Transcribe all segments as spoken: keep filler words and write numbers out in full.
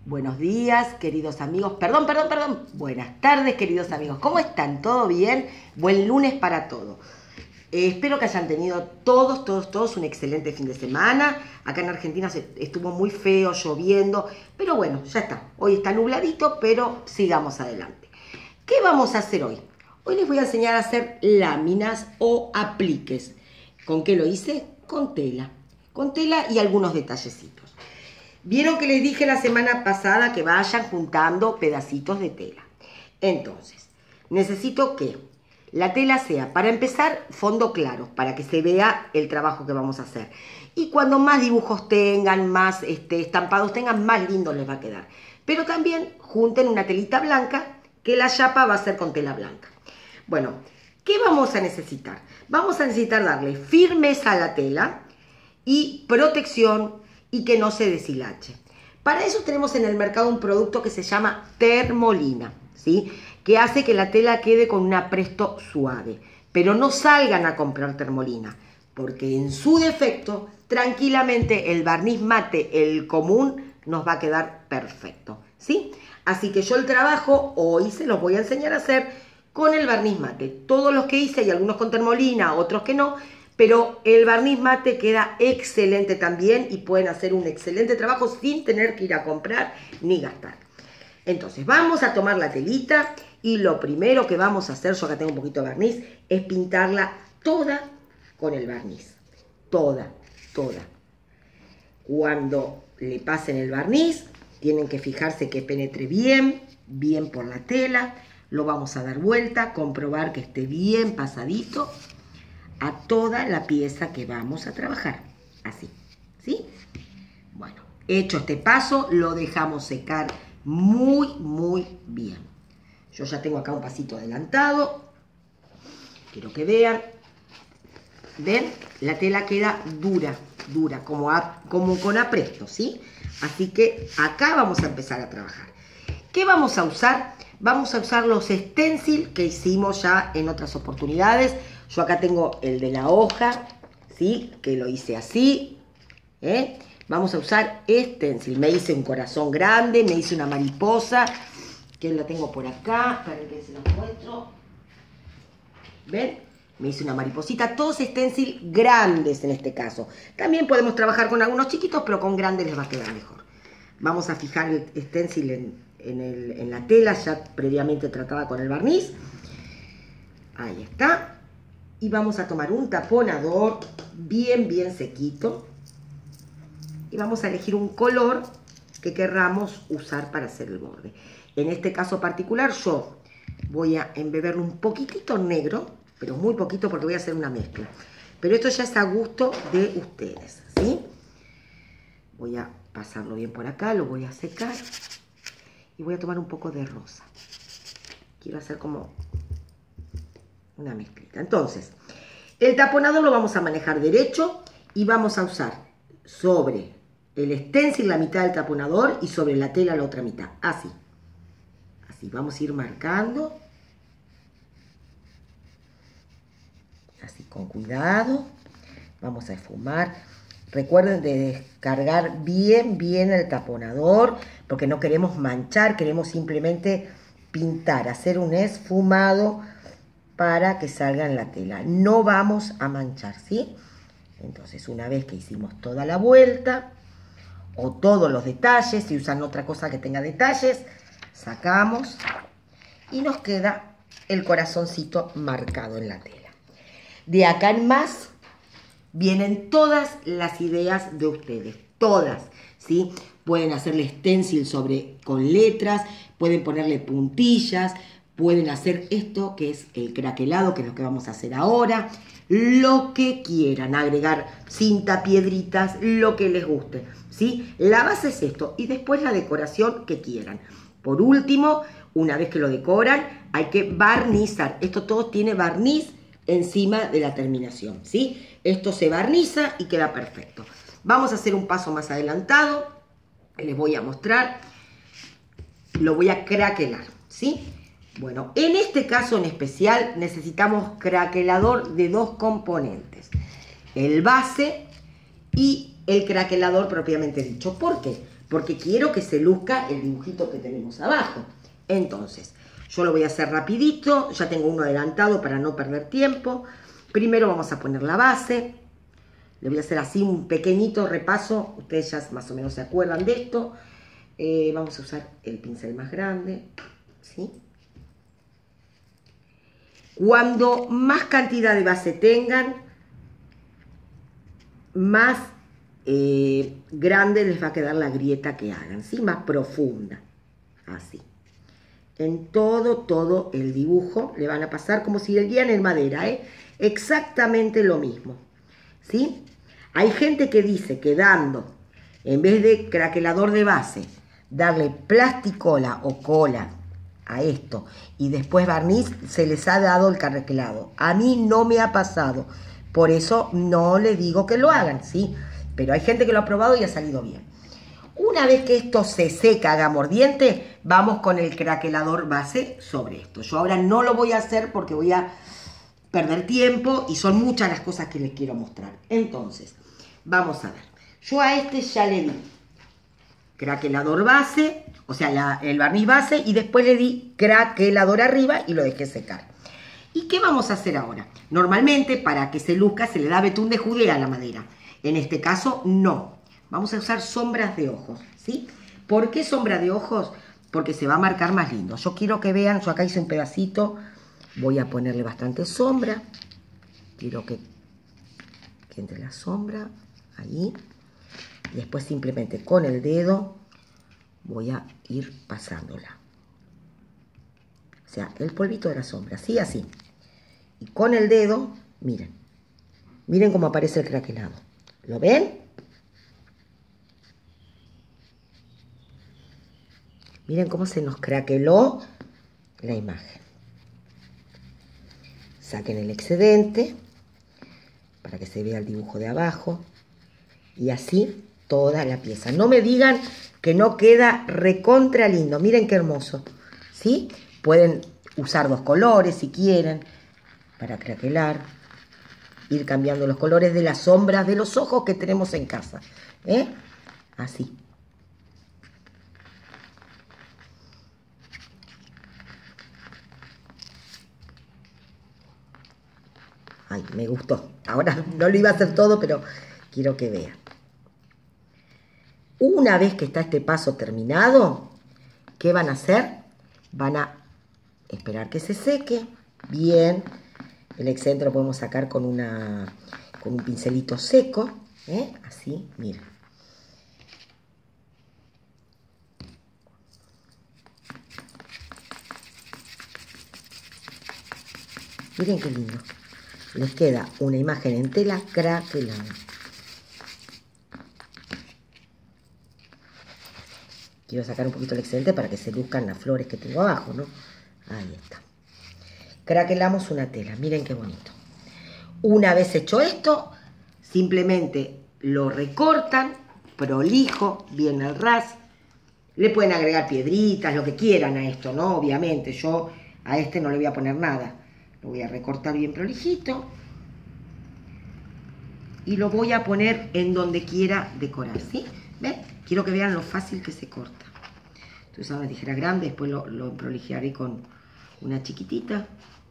Buenos días, queridos amigos. Perdón, perdón, perdón. Buenas tardes, queridos amigos. ¿Cómo están? ¿Todo bien? Buen lunes para todos. Eh, espero que hayan tenido todos, todos, todos un excelente fin de semana. Acá en Argentina se, estuvo muy feo, lloviendo. Pero bueno, ya está. Hoy está nubladito, pero sigamos adelante. ¿Qué vamos a hacer hoy? Hoy les voy a enseñar a hacer láminas o apliques. ¿Con qué lo hice? Con tela. Con tela y algunos detallecitos. Vieron que les dije la semana pasada que vayan juntando pedacitos de tela. Entonces, necesito que la tela sea, para empezar, fondo claro, para que se vea el trabajo que vamos a hacer. Y cuando más dibujos tengan, más este, estampados tengan, más lindo les va a quedar. Pero también junten una telita blanca, que la chapa va a ser con tela blanca. Bueno, ¿qué vamos a necesitar? Vamos a necesitar darle firmeza a la tela y protección, y que no se deshilache. Para eso tenemos en el mercado un producto que se llama Termolina, ¿sí? Que hace que la tela quede con un apresto suave. Pero no salgan a comprar Termolina, porque en su defecto, tranquilamente el barniz mate, el común, nos va a quedar perfecto, ¿sí? Así que yo el trabajo hoy se los voy a enseñar a hacer con el barniz mate. Todos los que hice, y algunos con Termolina, otros que no, pero el barniz mate queda excelente también y pueden hacer un excelente trabajo sin tener que ir a comprar ni gastar. Entonces vamos a tomar la telita y lo primero que vamos a hacer, yo acá tengo un poquito de barniz, es pintarla toda con el barniz. Toda, toda. Cuando le pasen el barniz, tienen que fijarse que penetre bien, bien por la tela. Lo vamos a dar vuelta, comprobar que esté bien pasadito a toda la pieza que vamos a trabajar, así, ¿sí? Bueno, hecho este paso, lo dejamos secar muy, muy bien. Yo ya tengo acá un pasito adelantado, quiero que vean, ¿ven? La tela queda dura, dura, como, a, como con apresto, ¿sí? Así que acá vamos a empezar a trabajar. ¿Qué vamos a usar? Vamos a usar los stencil que hicimos ya en otras oportunidades. Yo acá tengo el de la hoja, ¿sí? Que lo hice así, ¿eh? Vamos a usar stencil. Me hice un corazón grande, me hice una mariposa, que la tengo por acá, para que se los muestro. ¿Ven? Me hice una mariposita, todos stencil grandes en este caso. También podemos trabajar con algunos chiquitos, pero con grandes les va a quedar mejor. Vamos a fijar el stencil en, en, el, en la tela, ya previamente tratada con el barniz. Ahí está. Y vamos a tomar un taponador bien, bien sequito. Y vamos a elegir un color que querramos usar para hacer el borde. En este caso particular yo voy a embeberlo un poquitito negro, pero muy poquito porque voy a hacer una mezcla. Pero esto ya es a gusto de ustedes, ¿sí? Voy a pasarlo bien por acá, lo voy a secar. Y voy a tomar un poco de rosa. Quiero hacer como una mezclita. Entonces, el taponador lo vamos a manejar derecho y vamos a usar sobre el stencil la mitad del taponador y sobre la tela la otra mitad. Así. Así. Vamos a ir marcando. Así, con cuidado. Vamos a esfumar. Recuerden de descargar bien, bien el taponador, porque no queremos manchar, queremos simplemente pintar, hacer un esfumado para que salga en la tela. No vamos a manchar, ¿sí? Entonces, una vez que hicimos toda la vuelta, o todos los detalles, si usan otra cosa que tenga detalles, sacamos y nos queda el corazoncito marcado en la tela. De acá en más, vienen todas las ideas de ustedes, todas, ¿sí? Pueden hacerle stencil sobre, con letras, pueden ponerle puntillas, pueden hacer esto que es el craquelado, que es lo que vamos a hacer ahora. Lo que quieran, agregar cinta, piedritas, lo que les guste, ¿sí? La base es esto y después la decoración que quieran. Por último, una vez que lo decoran, hay que barnizar. Esto todo tiene barniz encima de la terminación, ¿sí? Esto se barniza y queda perfecto. Vamos a hacer un paso más adelantado. Les voy a mostrar. Lo voy a craquelar, ¿sí? Bueno, en este caso en especial necesitamos craquelador de dos componentes. El base y el craquelador propiamente dicho. ¿Por qué? porque quiero que se luzca el dibujito que tenemos abajo. Entonces, yo lo voy a hacer rapidito, ya tengo uno adelantado para no perder tiempo. Primero vamos a poner la base. Le voy a hacer así un pequeñito repaso, ustedes ya más o menos se acuerdan de esto. Eh, vamos a usar el pincel más grande, ¿sí? Cuando más cantidad de base tengan, más eh, grande les va a quedar la grieta que hagan, ¿sí? Más profunda, así. En todo, todo el dibujo le van a pasar como si le dieran en madera, ¿eh? Exactamente lo mismo, ¿sí? Hay gente que dice que dando, en vez de craquelador de base, darle plasticola o cola a esto y después barniz, se les ha dado el craquelado. A mí no me ha pasado, por eso no les digo que lo hagan, ¿sí? Pero hay gente que lo ha probado y ha salido bien. Una vez que esto se seca, haga mordiente, vamos con el craquelador base sobre esto. Yo ahora no lo voy a hacer porque voy a perder tiempo y son muchas las cosas que les quiero mostrar. Entonces, vamos a ver. Yo a este ya le di craquelador base, o sea, la, el barniz base, y después le di craquelador arriba y lo dejé secar. ¿Y qué vamos a hacer ahora? Normalmente, para que se luzca, se le da betún de Judea a la madera. En este caso, no. Vamos a usar sombras de ojos, ¿sí? ¿Por qué sombra de ojos? Porque se va a marcar más lindo. Yo quiero que vean, yo acá hice un pedacito, voy a ponerle bastante sombra. Quiero que, que entre la sombra, ahí. Y después simplemente con el dedo voy a ir pasándola. O sea, el polvito de la sombra, así, así. Y con el dedo, miren. Miren cómo aparece el craquelado. ¿Lo ven? Miren cómo se nos craqueló la imagen. Saquen el excedente para que se vea el dibujo de abajo. Y así toda la pieza. No me digan que no queda recontra lindo. Miren qué hermoso, ¿sí? Pueden usar dos colores si quieren para craquelar. Ir cambiando los colores de las sombras de los ojos que tenemos en casa, ¿eh? Así. Ay, me gustó. Ahora no lo iba a hacer todo, pero quiero que vean. Una vez que está este paso terminado, ¿qué van a hacer? Van a esperar que se seque bien. El excedente lo podemos sacar con, una, con un pincelito seco, ¿eh? Así, miren. Miren qué lindo. Les queda una imagen en tela craquelada. Quiero sacar un poquito el excedente para que se luzcan las flores que tengo abajo, ¿no? Ahí está. Craquelamos una tela, miren qué bonito. Una vez hecho esto, simplemente lo recortan, prolijo, bien al ras. Le pueden agregar piedritas, lo que quieran a esto, ¿no? Obviamente, yo a este no le voy a poner nada. Lo voy a recortar bien prolijito. Y lo voy a poner en donde quiera decorar, ¿sí? ¿Ven? Quiero que vean lo fácil que se corta. Entonces ahora una tijera grande, después lo, lo prolijaré con una chiquitita.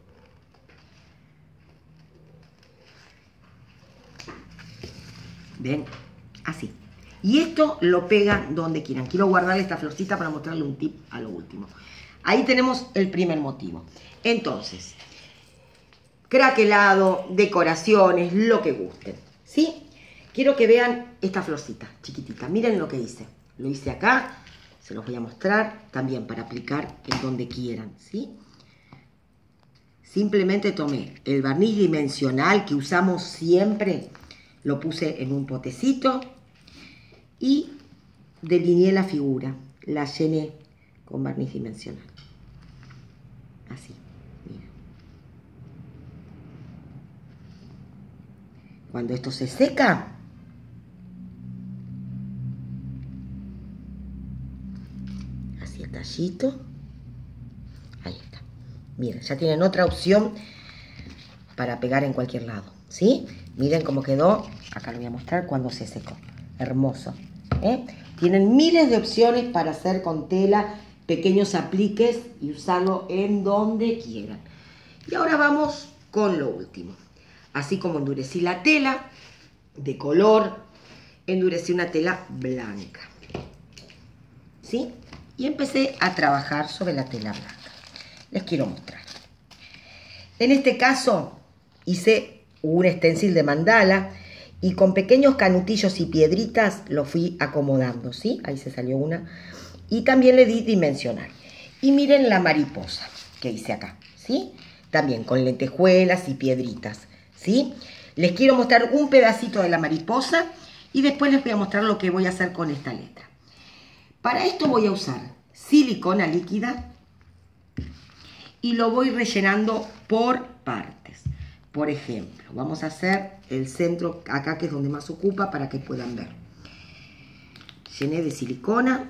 ¿Ven? Así. Y esto lo pegan donde quieran. Quiero guardarle esta florcita para mostrarle un tip a lo último. Ahí tenemos el primer motivo. Entonces, craquelado, decoraciones, lo que gusten, ¿sí? Quiero que vean esta florcita chiquitita. Miren lo que hice. Lo hice acá. Se los voy a mostrar también para aplicar en donde quieran, ¿sí? Simplemente tomé el barniz dimensional que usamos siempre. Lo puse en un potecito. Y delineé la figura. La llené con barniz dimensional. Así. Mira. Cuando esto se seca, así el tallito, ahí está. Miren, ya tienen otra opción para pegar en cualquier lado, ¿sí? Miren cómo quedó, acá lo voy a mostrar cuando se secó, hermoso, ¿eh? Tienen miles de opciones para hacer con tela pequeños apliques y usarlo en donde quieran. Y ahora vamos con lo último. Así como endurecí la tela de color, endurecí una tela blanca. ¿Sí? Y empecé a trabajar sobre la tela blanca. Les quiero mostrar. En este caso hice un stencil de mandala y con pequeños canutillos y piedritas lo fui acomodando, ¿sí? Ahí se salió una. Y también le di dimensional. Y miren la mariposa que hice acá, ¿sí? También con lentejuelas y piedritas, ¿sí? Les quiero mostrar un pedacito de la mariposa y después les voy a mostrar lo que voy a hacer con esta letra. Para esto voy a usar silicona líquida y lo voy rellenando por partes. Por ejemplo, vamos a hacer el centro acá, que es donde más ocupa, para que puedan ver. Llené de silicona.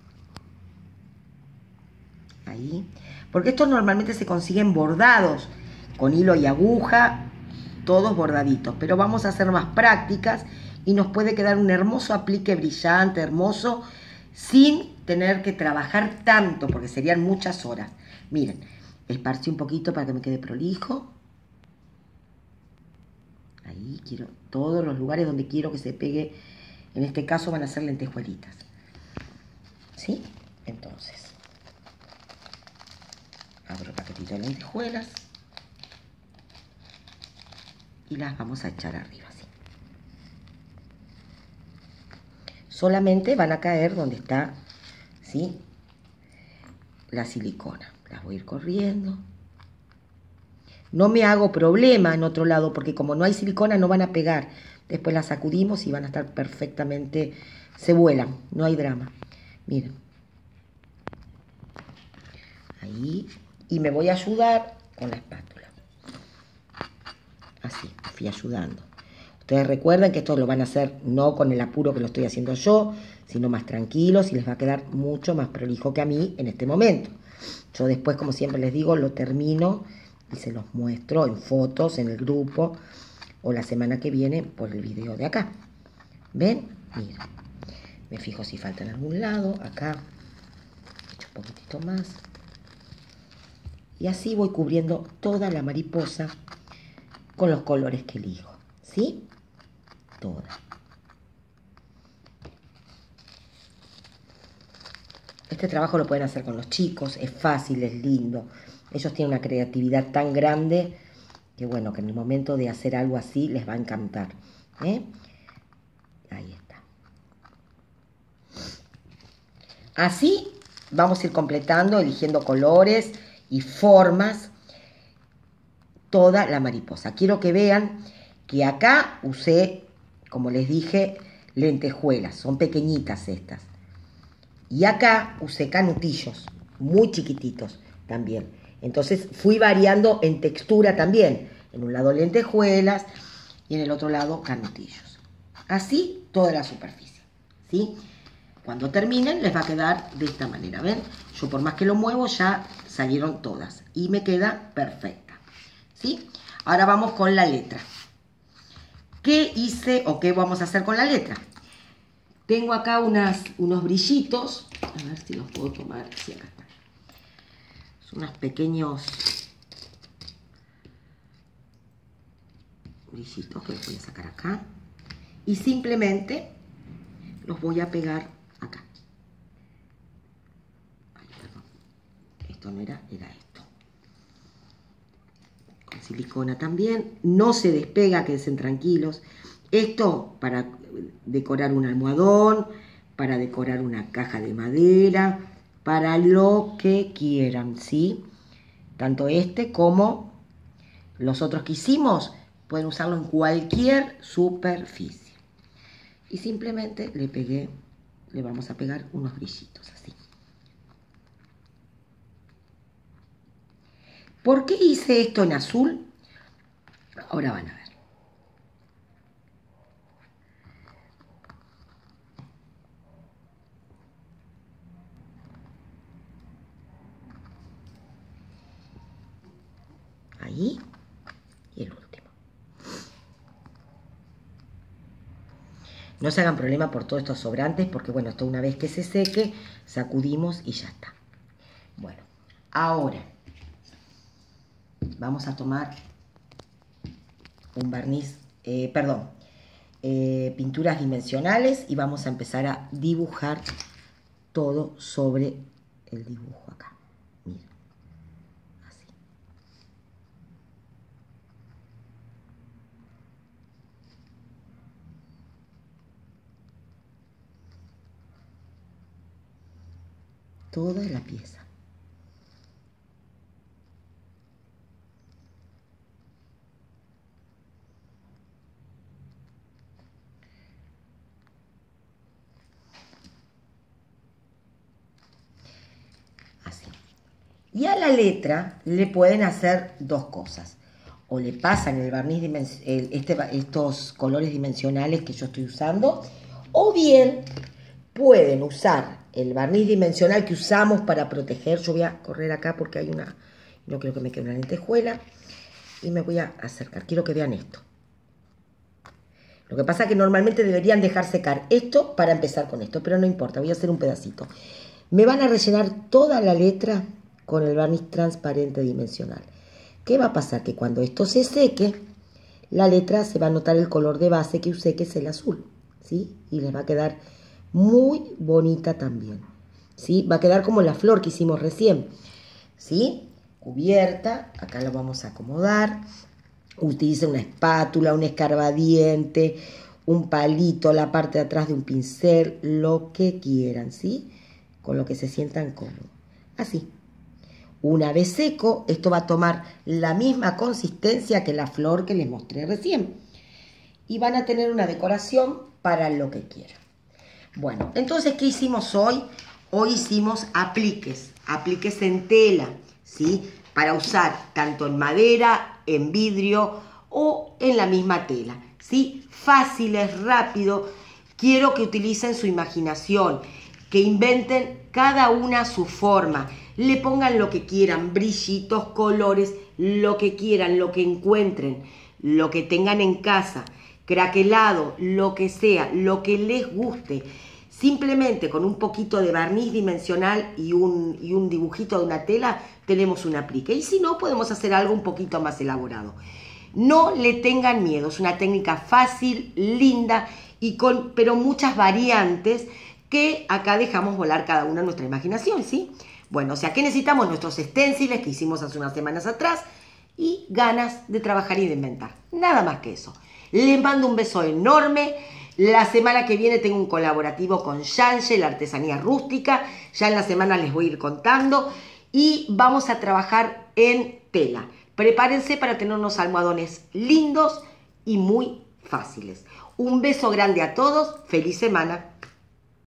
Ahí. Porque estos normalmente se consiguen bordados, con hilo y aguja, todos bordaditos. Pero vamos a hacer más prácticas y nos puede quedar un hermoso aplique brillante, hermoso, sin tener que trabajar tanto, porque serían muchas horas. Miren, esparcí un poquito para que me quede prolijo. Ahí quiero todos los lugares donde quiero que se pegue. En este caso van a ser lentejuelitas. ¿Sí? Entonces, abro el paquetito de lentejuelas y las vamos a echar arriba, así. Solamente van a caer donde está, ¿sí?, la silicona. Las voy a ir corriendo. No me hago problema en otro lado, porque como no hay silicona no van a pegar. Después las sacudimos y van a estar perfectamente, se vuelan, no hay drama. Miren. Ahí. Y me voy a ayudar con la espátula. Así, me fui ayudando. Ustedes recuerden que esto lo van a hacer no con el apuro que lo estoy haciendo yo, sino más tranquilos y les va a quedar mucho más prolijo que a mí en este momento. Yo después, como siempre les digo, lo termino y se los muestro en fotos, en el grupo, o la semana que viene por el video de acá. ¿Ven? Miren. Me fijo si falta en algún lado. Acá. Echo un poquitito más. Y así voy cubriendo toda la mariposa con los colores que elijo. ¿Sí? Toda. Este trabajo lo pueden hacer con los chicos. Es fácil, es lindo. Ellos tienen una creatividad tan grande que bueno, que en el momento de hacer algo así les va a encantar. ¿Eh? Ahí está. Así vamos a ir completando, eligiendo colores y formas toda la mariposa. Quiero que vean que acá usé, como les dije, lentejuelas. Son pequeñitas estas. Y acá usé canutillos, muy chiquititos también. Entonces fui variando en textura también. En un lado lentejuelas y en el otro lado canutillos. Así toda la superficie. ¿Sí? Cuando terminen les va a quedar de esta manera. ¿Ven? Yo por más que lo muevo ya salieron todas. Y me queda perfecta. ¿Sí? Ahora vamos con la letra. ¿Qué hice o qué vamos a hacer con la letra? Tengo acá unas, unos brillitos. A ver si los puedo tomar. Sí, acá están. Son unos pequeños brillitos que los voy a sacar acá. Y simplemente los voy a pegar acá. Ay, perdón. Esto no era, era esto. Con silicona también. No se despega, quédense tranquilos. Esto para decorar un almohadón, para decorar una caja de madera, para lo que quieran, ¿sí? Tanto este como los otros que hicimos, pueden usarlo en cualquier superficie. Y simplemente le pegué, le vamos a pegar unos brillitos así. ¿Por qué hice esto en azul? Ahora van a ver. Ahí. Y el último. No se hagan problema por todos estos sobrantes, porque bueno, esto una vez que se seque, sacudimos y ya está. Bueno, ahora vamos a tomar un barniz, eh, perdón, eh, pinturas dimensionales y vamos a empezar a dibujar todo sobre el dibujo acá. Miren, así. Toda la pieza. Así. Y a la letra le pueden hacer dos cosas. O le pasan el barniz el, este, estos colores dimensionales que yo estoy usando, o bien pueden usar el barniz dimensional que usamos para proteger. Yo voy a correr acá porque hay una, no creo que me quede una lentejuela, y me voy a acercar. Quiero que vean esto. Lo que pasa es que normalmente deberían dejar secar esto para empezar con esto, pero no importa, voy a hacer un pedacito. Me van a rellenar toda la letra con el barniz transparente dimensional. ¿Qué va a pasar? Que cuando esto se seque, la letra se va a notar el color de base que usé, que es el azul, ¿sí? Y les va a quedar muy bonita también, ¿sí? Va a quedar como la flor que hicimos recién, ¿sí? Cubierta, acá lo vamos a acomodar. Utilicen una espátula, un escarbadiente, un palito, la parte de atrás de un pincel, lo que quieran, ¿sí? Con lo que se sientan cómodos. Así. Una vez seco, esto va a tomar la misma consistencia que la flor que les mostré recién. Y van a tener una decoración para lo que quieran. Bueno, entonces, ¿qué hicimos hoy? Hoy hicimos apliques, apliques en tela, ¿sí? Para usar tanto en madera, en vidrio o en la misma tela, ¿sí? Fáciles, rápido. Quiero que utilicen su imaginación, que inventen cada una su forma, le pongan lo que quieran, brillitos, colores, lo que quieran, lo que encuentren, lo que tengan en casa, craquelado, lo que sea, lo que les guste. Simplemente con un poquito de barniz dimensional y un, y un dibujito de una tela tenemos un aplique. Y si no, podemos hacer algo un poquito más elaborado. No le tengan miedo, es una técnica fácil, linda, y con, pero muchas variantes que acá dejamos volar cada una nuestra imaginación, ¿sí? Bueno, o sea, ¿qué necesitamos? Nuestros stenciles que hicimos hace unas semanas atrás y ganas de trabajar y de inventar. Nada más que eso. Les mando un beso enorme. La semana que viene tengo un colaborativo con Yanche, la artesanía rústica. Ya en la semana les voy a ir contando. Y vamos a trabajar en tela. Prepárense para tener unos almohadones lindos y muy fáciles. Un beso grande a todos. Feliz semana.